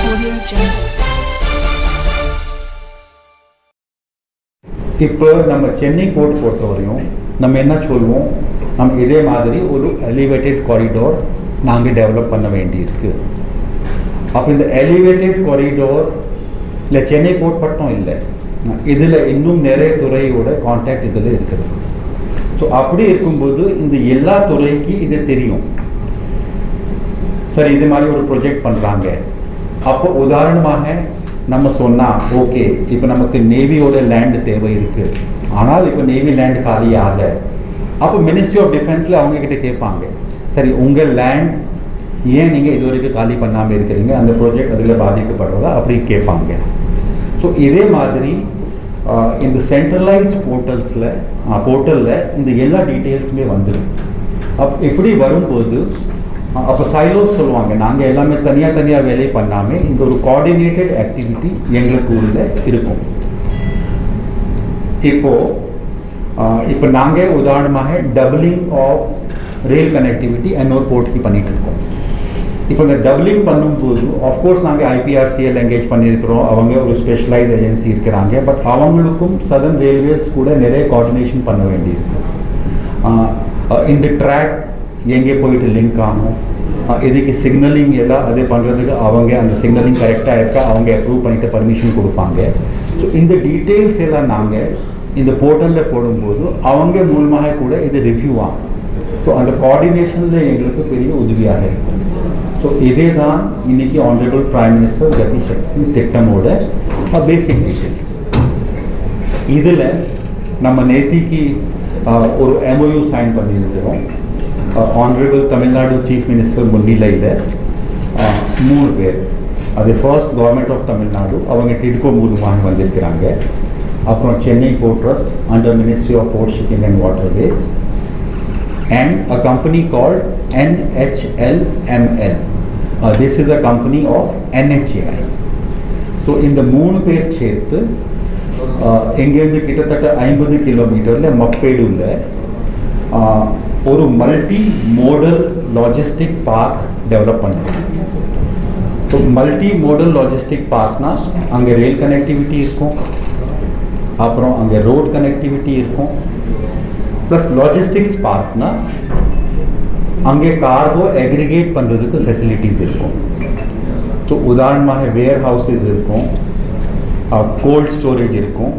Audio Jungle. இப்போ நம்ம Chennai board பொறுத்தவரையும் நம்ம என்ன சொல்லுவோம், நம்ம இதே மாதிரி ஒரு எலிவேட்டட் காரிடோர் நாங்கள் டெவலப் பண்ண வேண்டியிருக்கு. அப்போ இந்த எலிவேட்டட் காரிடோர் இல்லை சென்னை போர்ட் மட்டும் இல்லை, இதில் இன்னும் நிறைய துறையோட கான்டாக்ட் இதில் இருக்குது. ஸோ அப்படி இருக்கும்போது இந்த எல்லா துறைக்கு இது தெரியும். சரி, இது மாதிரி ஒரு ப்ரொஜெக்ட் பண்ணுறாங்க. அப்போ உதாரணமாக நம்ம சொன்னால் ஓகே, இப்போ நமக்கு நேவியோட லேண்டு தேவை இருக்குது, ஆனால் இப்போ நேவி லேண்ட் காலி ஆகலை. அப்போ மினிஸ்ட்ரி ஆஃப் டிஃபென்ஸில் அவங்கக்கிட்ட கேட்பாங்க, சரி உங்கள் லேண்ட் ஏன் நீங்கள் இது வரைக்கும் காலி பண்ணாமல் இருக்கிறீங்க, அந்த ப்ராஜெக்ட் அதில் பாதிக்கப்படுறதா அப்படி கேட்பாங்க. ஸோ இதே மாதிரி இந்த சென்ட்ரலைஸ்ட் போர்ட்டலில் இந்த எல்லா டீட்டெயில்ஸுமே வந்துடும். இப்படி வரும்போது அப்போ சைலோஸ் சொல்லுவாங்க, நாங்கள் எல்லாமே தனியாக வேலை பண்ணாமல் இந்த ஒரு கோஆர்டினேட்டட் ஆக்டிவிட்டி எங்களுக்கு உள்ள இருக்கும். இப்போ நாங்கள் உதாரணமாக டபுளிங் ஆஃப் ரயில் கனெக்டிவிட்டி இன்னொரு போர்ட்க்கு பண்ணிகிட்டு இருக்கோம். இப்போ இந்த டபுளிங் பண்ணும்போது ஆஃப்கோர்ஸ் நாங்கள் ஐபிஆர்சிஎல் என்கேஜ் பண்ணியிருக்கிறோம், அவங்க ஒரு ஸ்பெஷலைஸ் ஏஜென்சி இருக்கிறாங்க. பட் அவங்களுக்கும் சதர்ன் ரயில்வேஸ் கூட நிறைய கோஆர்டினேஷன் பண்ண வேண்டியிருக்கு. இந்த ட்ராக் எங்கே போயிட்டு லிங்க் ஆகும், இதுக்கு சிக்னலிங் எல்லாம் அது பண்ணுறதுக்கு அவங்க அந்த சிக்னலிங் கரெக்டாக இருக்கா அவங்க அப்ரூவ் பண்ணிவிட்டு பர்மிஷன் கொடுப்பாங்க. ஸோ இந்த டீட்டெயில்ஸ் எல்லாம் நாங்கள் இந்த போர்ட்டலில் போடும்போது அவங்க மூலமாக கூட இது ரிவ்யூ ஆகும். ஸோ அந்த கோஆர்டினேஷனில் எங்களுக்கு பெரிய உதவியாக இருக்கும். ஸோ இதே தான் இன்றைக்கி ஆனரபிள் பிரைம் மினிஸ்டர் கதி சக்தி திட்டமோட பேசிக் டீட்டெயில்ஸ். இதில் நம்ம நேத்திக்கு ஒரு MOU சைன் பண்ணியிருக்கிறோம். ஆனரபிள் தமிழ்நாடு சீஃப் மினிஸ்டர் முன்னிலையில் 3 பேர், அது ஃபர்ஸ்ட் கவர்மெண்ட் ஆஃப் தமிழ்நாடு அவங்க டிட்கோ மூலமாக வந்திருக்கிறாங்க. அப்புறம் Chennai port trust under ministry of port shipping and waterways and a company called NHLML. This is a company of NHAI. So இந்த 3 பேர் சேர்த்து எங்கேருந்து கிட்டத்தட்ட 50 கிலோமீட்டரில் மப்பேடுல ஒரு multi modal logistic park develop பண்ணுறோம். ஸோ மல்டி மோடல் லாஜிஸ்டிக் பார்க்னா அங்கே ரயில் கனெக்டிவிட்டி இருக்கும், அப்புறம் அங்கே ரோட் கனெக்டிவிட்டி இருக்கும், ப்ளஸ் லாஜிஸ்டிக்ஸ் பார்க்னா அங்கே கார்கோ அக்ரிகேட் பண்ணுறதுக்கு ஃபெசிலிட்டிஸ் இருக்கும். ஸோ உதாரணமாக வேர் ஹவுஸஸ் இருக்கும், கோல்ட் ஸ்டோரேஜ் இருக்கும்,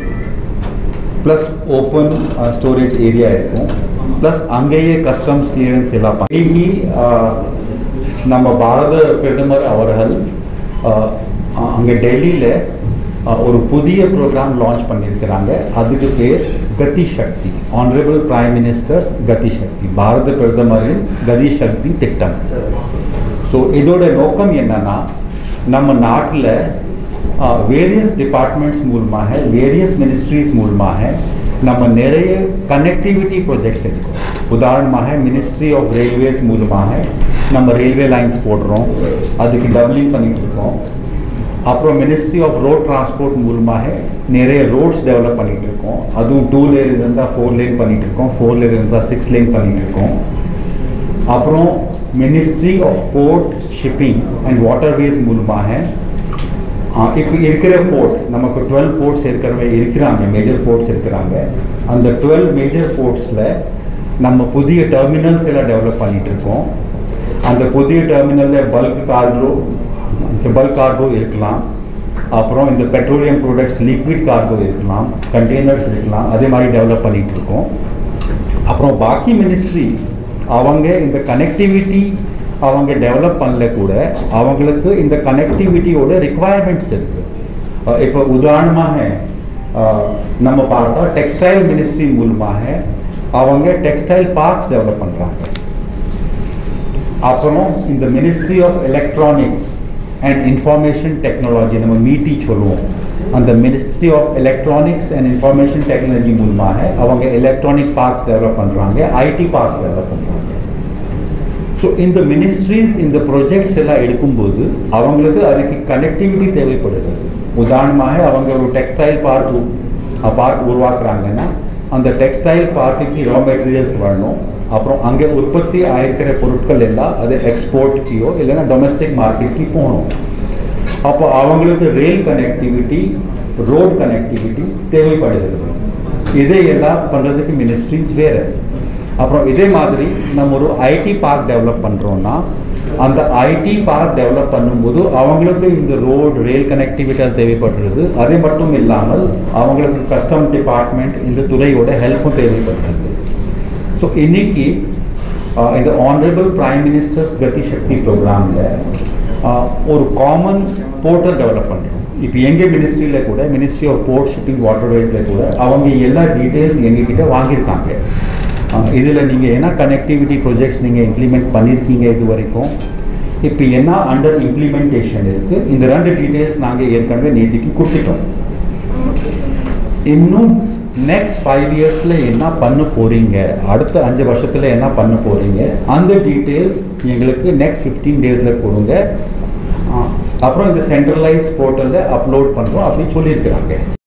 ப்ளஸ் ஓப்பன் ஸ்டோரேஜ் ஏரியா இருக்கும், ப்ளஸ் அங்கேயே கஸ்டம்ஸ் கிளியரன்ஸ் எல்லாம் பண்ணி நம்ம பாரத பிரதமர் அவர்கள் அங்கே டெல்லியில் ஒரு புதிய ப்ரோக்ராம் லான்ச் பண்ணியிருக்கிறாங்க. அதுக்கு பேர் கதி சக்தி, ஆனரபிள் பிரைம் மினிஸ்டர்ஸ் கதி சக்தி, பாரத பிரதமரின் கதி சக்தி திட்டம். ஸோ இதோட நோக்கம் என்னன்னா, நம்ம நாட்டில் வேரியஸ் டிபார்ட்மெண்ட்ஸ் மூலமாக வேரியஸ் மினிஸ்ட்ரிஸ் மூலமாக நம்ம நிறைய கனெக்டிவிட்டி ப்ராஜெக்ட்ஸ் இருக்கும். உதாரணமாக மினிஸ்ட்ரி ஆஃப் ரயில்வேஸ் மூலமாக நம்ம ரயில்வே லைன்ஸ் போடுறோம், அதுக்கு டபுளிங் பண்ணிகிட்டு இருக்கோம். அப்புறம் மினிஸ்ட்ரி ஆஃப் ரோட் டிரான்ஸ்போர்ட் மூலமாக நிறைய ரோட்ஸ் டெவலப் பண்ணிகிட்டு இருக்கோம், அதுவும் 2 லேன் இருந்தால் 4 லேன் பண்ணிகிட்டு இருக்கோம், 4 லேன் இருந்தால் 6 லேன் பண்ணிகிட்டு இருக்கோம். அப்புறம் ministry of port shipping and waterways மூலமாக இப்போ இருக்கிற போர்ட் நமக்கு 12 போர்ட்ஸ் இருக்கிறாங்க, மேஜர் போர்ட்ஸ் இருக்கிறாங்க. அந்த 12 மேஜர் போர்ட்ஸில் நம்ம புதிய டெர்மினல்ஸ் எல்லாம் டெவலப் பண்ணிகிட்டு இருக்கோம். அந்த புதிய டெர்மினலில் பல்க் கார்கோ இருக்கலாம், அப்புறம் இந்த பெட்ரோலியம் ப்ராடக்ட்ஸ் லிக்விட் கார்கோ இருக்கலாம், கண்டெய்னர்ஸ் இருக்கலாம், அதே மாதிரி டெவலப் பண்ணிகிட்டு இருக்கோம். அப்புறம் பாக்கி மினிஸ்ட்ரிஸ் அவங்க இந்த கனெக்டிவிட்டி அவங்க டெவலப் பண்ணல கூட அவங்களுக்கு இந்த கனெக்டிவிட்டியோட ரிக்குவயர்மெண்ட்ஸ் இருக்குது. இப்போ உதாரணமாக நம்ம பார்த்தா டெக்ஸ்டைல் மினிஸ்ட்ரி மூலமாக அவங்க டெக்ஸ்டைல் பார்க்ஸ் டெவலப் பண்ணுறாங்க. அப்புறம் இந்த ministry of electronics and information technology நம்ம மீட்டி சொல்லுவோம், அந்த ministry of electronics and information technology மூலமாக அவங்க எலக்ட்ரானிக் பார்க்ஸ் டெவலப் பண்ணுறாங்க, ஐடி பார்க்ஸ் டெவலப் பண்ணுறாங்க. ஸோ இந்த மினிஸ்ட்ரிஸ் இந்த ப்ரொஜெக்ட்ஸ் எல்லாம் எடுக்கும்போது அவங்களுக்கு அதுக்கு கனெக்டிவிட்டி தேவைப்படுகிறது. உதாரணமாக அவங்க ஒரு டெக்ஸ்டைல் பார்க் உருவாக்குறாங்கன்னா அந்த டெக்ஸ்டைல் பார்க்குக்கு ரா மெட்டீரியல்ஸ் வரணும், அப்புறம் அங்கே உற்பத்தி ஆயிருக்கிற பொருட்கள் எல்லாம் அது எக்ஸ்போர்ட்டுக்கோ இல்லைன்னா டொமஸ்டிக் மார்க்கெட்டுக்கு போகணும். அப்போ அவங்களுக்கு ரயில் கனெக்டிவிட்டி, ரோட் கனெக்டிவிட்டி தேவைப்படுகிறது. இதையெல்லாம் பண்ணுறதுக்கு மினிஸ்ட்ரிஸ் வேறு. அப்புறம் இதே மாதிரி நம்ம ஒரு ஐடி பார்க் டெவலப் பண்ணுறோன்னா அந்த ஐடி பார்க் டெவலப் பண்ணும்போது அவங்களுக்கு இந்த ரோடு ரயில் கனெக்டிவிட்டியால் தேவைப்படுறது. அது மட்டும் இல்லாமல் அவங்களுக்கு கஸ்டம் டிபார்ட்மெண்ட் இந்த துறையோட ஹெல்ப்பும் தேவைப்படுறது. ஸோ இன்னைக்கு இந்த ஆனரபிள் பிரைம் மினிஸ்டர்ஸ் கதி சக்தி ப்ரோக்ராமில் ஒரு காமன் போர்ட்டல் டெவலப் பண்ணுறோம். இப்போ எங்கள் மினிஸ்ட்ரியில் கூட மினிஸ்ட்ரி ஆஃப் போர்ட் ஷிப்பிங் வாட்டர்வேஸில் கூட அவங்க எல்லா டீட்டெயில்ஸ் எங்ககிட்ட வாங்கியிருக்காங்க. இதில் நீங்கள் என்ன கனெக்டிவிட்டி ப்ரொஜெக்ட்ஸ் நீங்கள் இம்ப்ளிமெண்ட் பண்ணியிருக்கீங்க இது வரைக்கும், இப்போ என்ன அண்டர் இம்ப்ளிமெண்டேஷன் இருக்குது, இந்த 2 டீட்டெயில்ஸ் நாங்கள் ஏற்கனவே நேற்றுக்கு கொடுத்துட்டோம். இன்னும் நெக்ஸ்ட் 5 இயர்ஸில் என்ன பண்ண போகிறீங்க, அடுத்த 5 வருஷத்தில் என்ன பண்ண போகிறீங்க, அந்த டீட்டெயில்ஸ் எங்களுக்கு நெக்ஸ்ட் 15 டேஸில் கொடுங்க. அப்புறம் இந்த சென்ட்ரலைஸ்ட் போர்ட்டலில் அப்லோட் பண்ணுறோம் அப்படின்னு சொல்லியிருக்கிறாங்க.